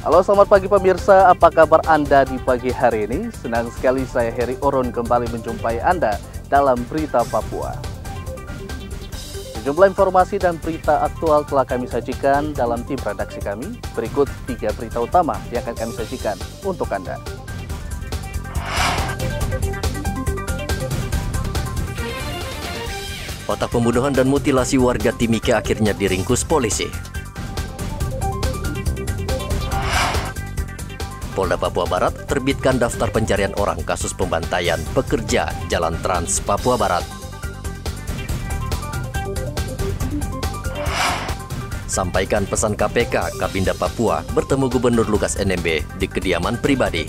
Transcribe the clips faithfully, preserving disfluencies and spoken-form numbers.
Halo, selamat pagi pemirsa, apa kabar Anda di pagi hari ini? Senang sekali saya Heri Oron kembali menjumpai Anda dalam Berita Papua. Sejumlah informasi dan berita aktual telah kami sajikan dalam tim redaksi kami. Berikut tiga berita utama yang akan kami sajikan untuk Anda. Otak pembunuhan dan mutilasi warga Timika akhirnya diringkus polisi. Polda Papua Barat terbitkan daftar pencarian orang kasus pembantaian pekerja Jalan Trans Papua Barat. Sampaikan pesan K P K Kabinda Papua bertemu Gubernur Lukas N M B di kediaman pribadi.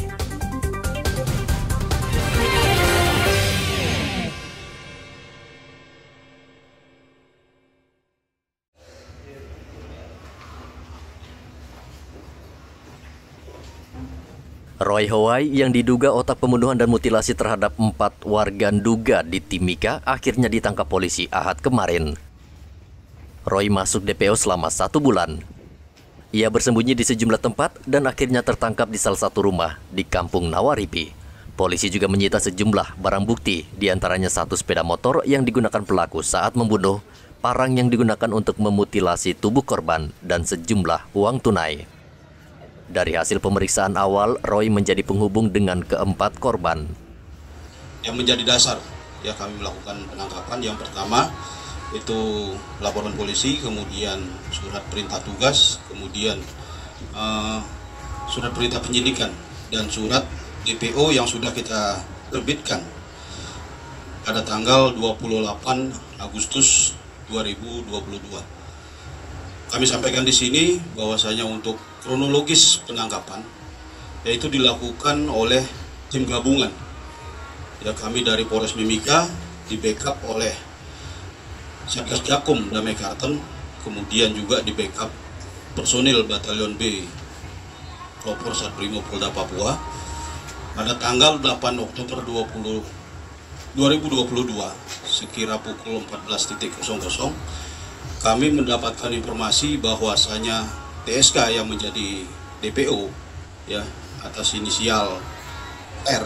Roy Howai yang diduga otak pembunuhan dan mutilasi terhadap empat warga Nduga di Timika akhirnya ditangkap polisi Ahad kemarin. Roy masuk D P O selama satu bulan. Ia bersembunyi di sejumlah tempat dan akhirnya tertangkap di salah satu rumah di Kampung Nawaripi. Polisi juga menyita sejumlah barang bukti, diantaranya satu sepeda motor yang digunakan pelaku saat membunuh, parang yang digunakan untuk memutilasi tubuh korban, dan sejumlah uang tunai. Dari hasil pemeriksaan awal, Roy menjadi penghubung dengan keempat korban. Yang menjadi dasar ya kami melakukan penangkapan, yang pertama itu laporan polisi, kemudian surat perintah tugas, kemudian uh, surat perintah penyidikan, dan surat D P O yang sudah kita terbitkan pada tanggal dua puluh delapan Agustus dua ribu dua puluh dua. Kami sampaikan di sini bahwasanya untuk kronologis penangkapan yaitu dilakukan oleh tim gabungan. Ya, kami dari Polres Mimika di backup oleh Satgas Jakum Damai Karten, kemudian juga di backup personil Batalion B Propor Satbrimo Polda Papua. Pada tanggal delapan Oktober dua ribu dua puluh dua sekira pukul empat belas nol nol kami mendapatkan informasi bahwasanya T S K yang menjadi D P O ya atas inisial R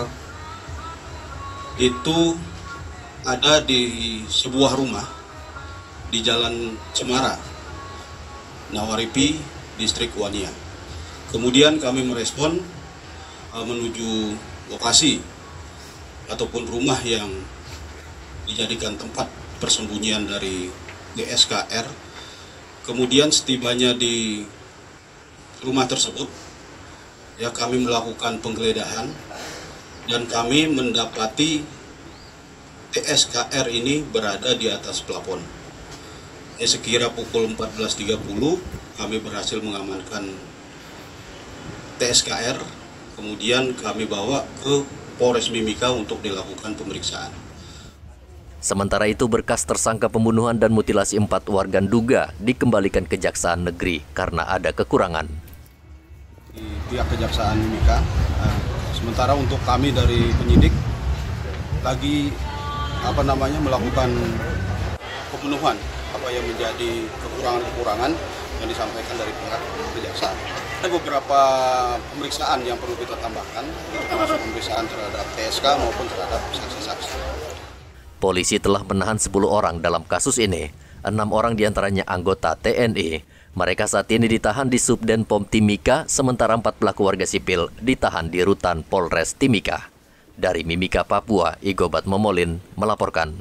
itu ada di sebuah rumah di Jalan Cemara, Nawaripi, Distrik Wania. Kemudian kami merespon uh, menuju lokasi ataupun rumah yang dijadikan tempat persembunyian dari D S K R. Kemudian setibanya di rumah tersebut ya kami melakukan penggeledahan dan kami mendapati T S K R ini berada di atas plafon. Ya, sekira pukul empat belas tiga puluh kami berhasil mengamankan T S K R, kemudian kami bawa ke Polres Mimika untuk dilakukan pemeriksaan. Sementara itu, berkas tersangka pembunuhan dan mutilasi empat warga Nduga dikembalikan Kejaksaan Negeri karena ada kekurangan. Di pihak Kejaksaan Mimika, nah, sementara untuk kami dari penyidik lagi apa namanya melakukan pembunuhan apa yang menjadi kekurangan-kekurangan yang disampaikan dari pihak Kejaksaan. Ada beberapa pemeriksaan yang perlu kita tambahkan, termasuk pemeriksaan terhadap T S K maupun terhadap saksi-saksi. Polisi telah menahan sepuluh orang dalam kasus ini, enam orang diantaranya anggota T N I. Mereka saat ini ditahan di Subden Pom Timika, sementara empat pelaku warga sipil ditahan di Rutan Polres Timika. Dari Mimika, Papua, Igobat Momolin melaporkan.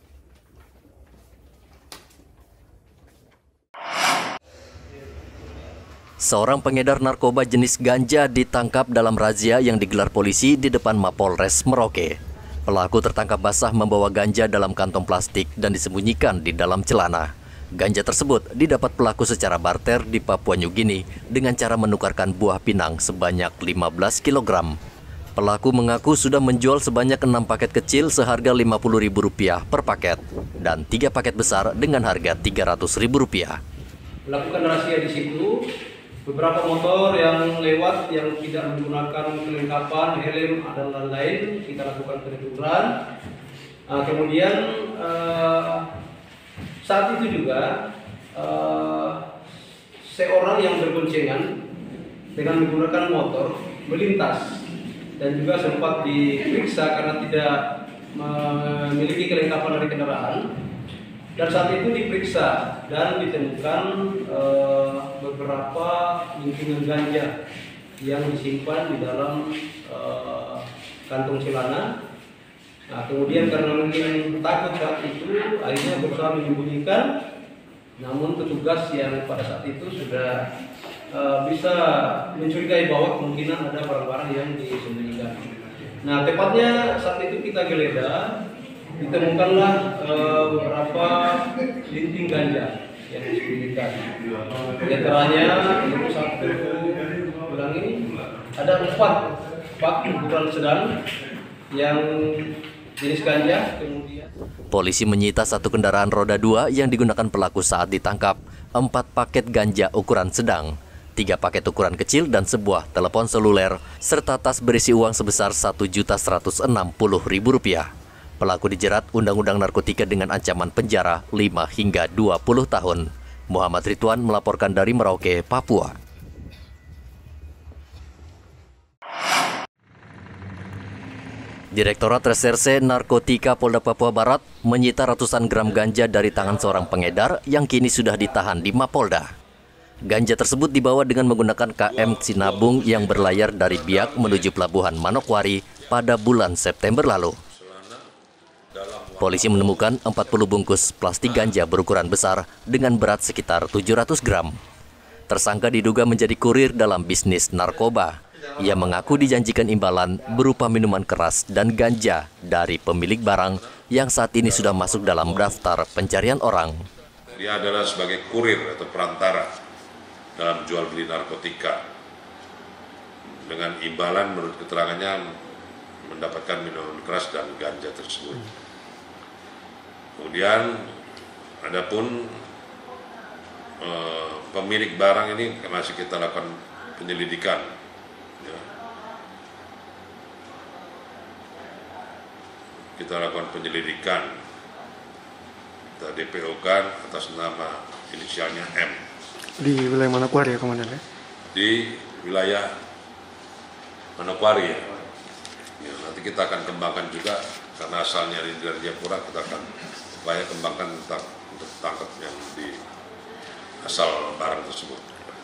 Seorang pengedar narkoba jenis ganja ditangkap dalam razia yang digelar polisi di depan Mapolres Merauke. Pelaku tertangkap basah membawa ganja dalam kantong plastik dan disembunyikan di dalam celana. Ganja tersebut didapat pelaku secara barter di Papua New Guinea dengan cara menukarkan buah pinang sebanyak lima belas kilogram. Pelaku mengaku sudah menjual sebanyak enam paket kecil seharga lima puluh ribu rupiah per paket dan tiga paket besar dengan harga tiga ratus ribu rupiah. Melakukan razia di situ, beberapa motor yang lewat yang tidak menggunakan kelengkapan helm dan lain-lain kita lakukan penelusuran. Uh, kemudian uh, saat itu juga uh, seorang yang berboncengan dengan menggunakan motor melintas dan juga sempat diperiksa karena tidak memiliki kelengkapan dari kendaraan. Dan saat itu diperiksa dan ditemukan eh, beberapa lintingan ganja yang disimpan di dalam eh, kantong celana. Nah, kemudian karena mungkin takut saat itu, akhirnya berusaha menyembunyikan. Namun petugas yang pada saat itu sudah eh, bisa mencurigai bahwa kemungkinan ada barang-barang yang disembunyikan. Nah, tepatnya saat itu kita geledah, ditemukanlah uh, beberapa linting ganja yang disembunyikan. Di antaranya itu satu, ulangi, ada empat pak ukuran sedang yang jenis ganja. Kemudian polisi menyita satu kendaraan roda dua yang digunakan pelaku saat ditangkap, empat paket ganja ukuran sedang, tiga paket ukuran kecil dan sebuah telepon seluler serta tas berisi uang sebesar satu juta seratus enam puluh ribu rupiah. Pelaku dijerat Undang-Undang Narkotika dengan ancaman penjara lima hingga dua puluh tahun. Muhammad Ridwan melaporkan dari Merauke, Papua. Direktorat Reserse Narkotika Polda Papua Barat menyita ratusan gram ganja dari tangan seorang pengedar yang kini sudah ditahan di Mapolda. Ganja tersebut dibawa dengan menggunakan K M Sinabung yang berlayar dari Biak menuju Pelabuhan Manokwari pada bulan September lalu. Polisi menemukan empat puluh bungkus plastik ganja berukuran besar dengan berat sekitar tujuh ratus gram. Tersangka diduga menjadi kurir dalam bisnis narkoba. Ia mengaku dijanjikan imbalan berupa minuman keras dan ganja dari pemilik barang yang saat ini sudah masuk dalam daftar pencarian orang. Dia adalah sebagai kurir atau perantara dalam jual beli narkotika. Dengan imbalan menurut keterangannya mendapatkan minuman keras dan ganja tersebut. Kemudian adapun eh, pemilik barang ini masih kita lakukan penyelidikan. Ya. Kita lakukan penyelidikan, kita D P O-kan atas nama inisialnya M. Di wilayah Manokwari ya, Komandan? Ya? Di wilayah Manokwari ya. Ya. Nanti kita akan kembangkan juga karena asalnya dari Jayapura, kita akan upaya kembangkan tentang untuk tangkap yang di asal barang tersebut.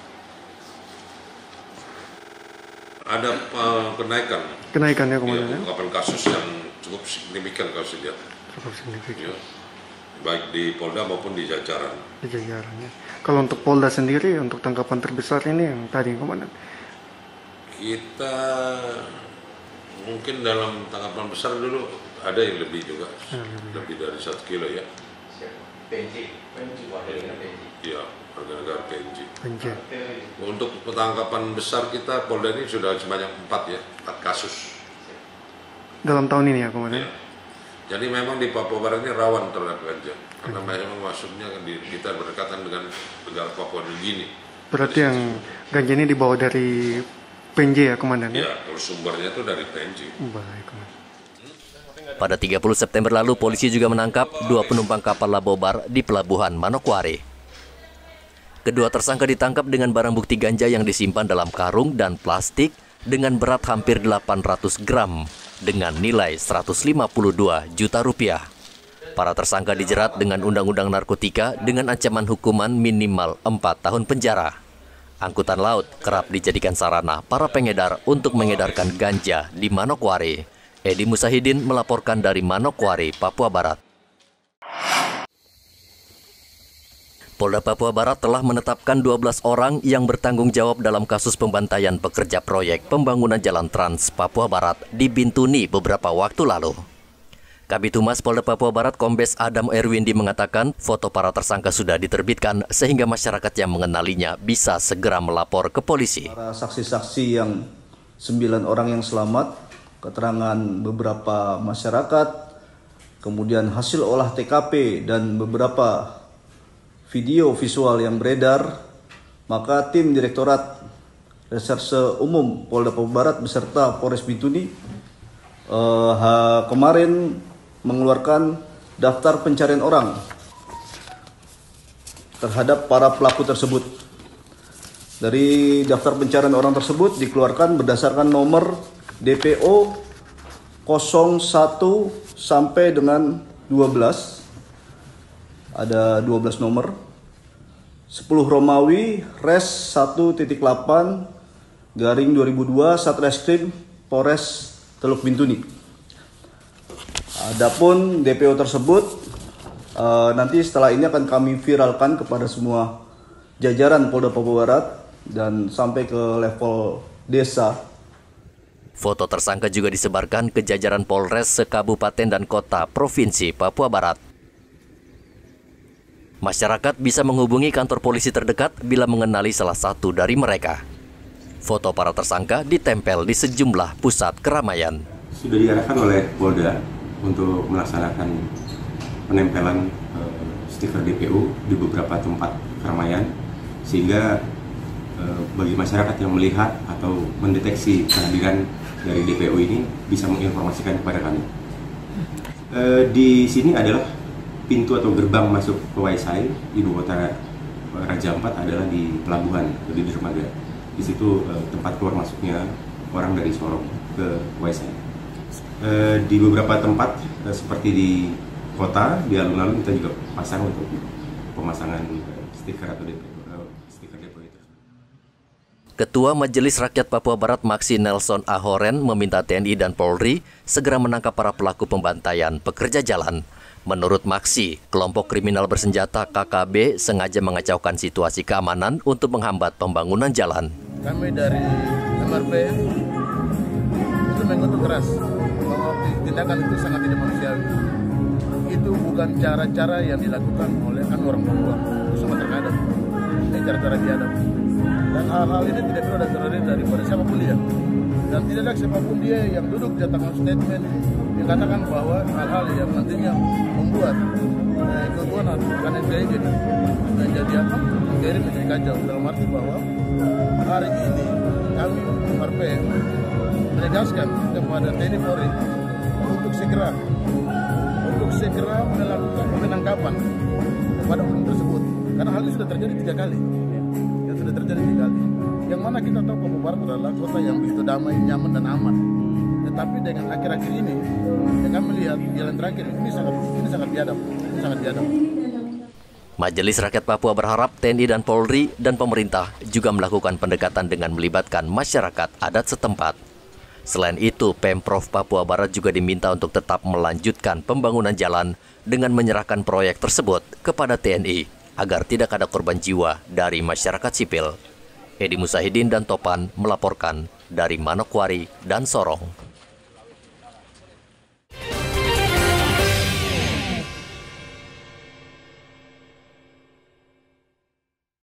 Ada uh, kenaikan. Kenaikan ya, Komandan? Ya, pengungkapan kasus yang cukup signifikan kalau saya lihat. Cukup signifikan. Ya, baik di Polda maupun di jajaran. Di jajaran ya. Kalau untuk Polda sendiri, untuk tangkapan terbesar ini yang tadi, Komandan? Kita mungkin dalam tangkapan besar dulu ada yang lebih juga, hmm. lebih dari satu kilo ya. P N J, P N J, ya, warga negara P N J. P N J. Untuk penangkapan besar kita Polda ini sudah sebanyak empat ya, empat kasus. Dalam tahun ini ya, Komandan? Ya. Jadi memang di Papua Barat ini rawan terhadap ganja, karena hmm. memang masuknya di, kita berdekatan dengan negara Papua New Guinea. Berarti yang ganja ini dibawa dari P N J ya, Komandan? Ya, kalau sumbernya itu dari P N J. Baik, Komandan. Pada tiga puluh September lalu, polisi juga menangkap dua penumpang kapal labobar di Pelabuhan Manokwari. Kedua tersangka ditangkap dengan barang bukti ganja yang disimpan dalam karung dan plastik dengan berat hampir delapan ratus gram dengan nilai seratus lima puluh dua juta rupiah. Para tersangka dijerat dengan Undang-Undang Narkotika dengan ancaman hukuman minimal empat tahun penjara. Angkutan laut kerap dijadikan sarana para pengedar untuk mengedarkan ganja di Manokwari. Edi Musahidin melaporkan dari Manokwari, Papua Barat. Polda Papua Barat telah menetapkan dua belas orang yang bertanggung jawab dalam kasus pembantaian pekerja proyek pembangunan Jalan Trans Papua Barat di Bintuni beberapa waktu lalu. Kabid Humas Polda Papua Barat Kombes Adam Erwindi mengatakan foto para tersangka sudah diterbitkan sehingga masyarakat yang mengenalinya bisa segera melapor ke polisi. Para saksi-saksi yang sembilan orang yang selamat, keterangan beberapa masyarakat, kemudian hasil olah T K P dan beberapa video visual yang beredar, maka tim Direktorat Reserse Umum Polda Papua Barat beserta Polres Bintuni eh, kemarin mengeluarkan daftar pencarian orang terhadap para pelaku tersebut. Dari daftar pencarian orang tersebut dikeluarkan berdasarkan nomor D P O nol satu sampai dengan dua belas. Ada dua belas nomor. sepuluh Romawi Res satu titik delapan garing dua ribu dua Satreskrim Polres Teluk Bintuni. Adapun D P O tersebut uh, nanti setelah ini akan kami viralkan kepada semua jajaran Polda Papua Barat dan sampai ke level desa. Foto tersangka juga disebarkan ke jajaran Polres sekabupaten dan kota Provinsi Papua Barat. Masyarakat bisa menghubungi kantor polisi terdekat bila mengenali salah satu dari mereka. Foto para tersangka ditempel di sejumlah pusat keramaian. Sudah diarahkan oleh Polda untuk melaksanakan penempelan uh, stiker D P O di beberapa tempat keramaian, sehingga uh, bagi masyarakat yang melihat atau mendeteksi kehadiran dari D P O ini bisa menginformasikan kepada kami. Uh, di sini adalah pintu atau gerbang masuk ke Waisai, ibu kota Raja Ampat adalah di pelabuhan di dermaga. Di situ uh, tempat keluar masuknya orang dari Sorong ke Waisai. Uh, di beberapa tempat uh, seperti di kota, di alun-alun kita juga pasang untuk pemasangan uh, stiker atau D P O, uh, stiker D P O itu. Ketua Majelis Rakyat Papua Barat Maksi Nelson Ahoren meminta T N I dan Polri segera menangkap para pelaku pembantaian pekerja jalan. Menurut Maksi, kelompok kriminal bersenjata K K B sengaja mengacaukan situasi keamanan untuk menghambat pembangunan jalan. Kami dari M R P itu mengutuk keras bahwa tindakan itu sangat tidak manusiawi. Itu bukan cara-cara yang dilakukan oleh kan orang Papua, itu semua terkadang. Ini cara-cara biadab. Dan hal-hal ini tidak perlu ditolerir daripada siapapun dia. Dan tidak ada siapapun dia yang duduk di atas statement yang katakan bahwa hal-hal yang nantinya membuat eh, keutuhan akan terjadi dan jadi apa? Menjadi menjadi kacau. Dalam arti bahwa hari ini kami M R P menegaskan kepada T N I Polri untuk segera untuk segera melakukan penangkapan kepada orang tersebut, karena hal ini sudah terjadi tiga kali. Yang sudah terjadi tiga kali. Yang mana kita tahu Papua Barat adalah kota yang begitu damai, nyaman dan aman. Tetapi dengan akhir-akhir ini, yang kami lihat jalan terakhir ini sangat ini sangat biadab, ini sangat biadab. Majelis Rakyat Papua berharap T N I dan Polri dan pemerintah juga melakukan pendekatan dengan melibatkan masyarakat adat setempat. Selain itu, Pemprov Papua Barat juga diminta untuk tetap melanjutkan pembangunan jalan dengan menyerahkan proyek tersebut kepada T N I agar tidak ada korban jiwa dari masyarakat sipil. Edi Musahidin dan Topan melaporkan dari Manokwari dan Sorong.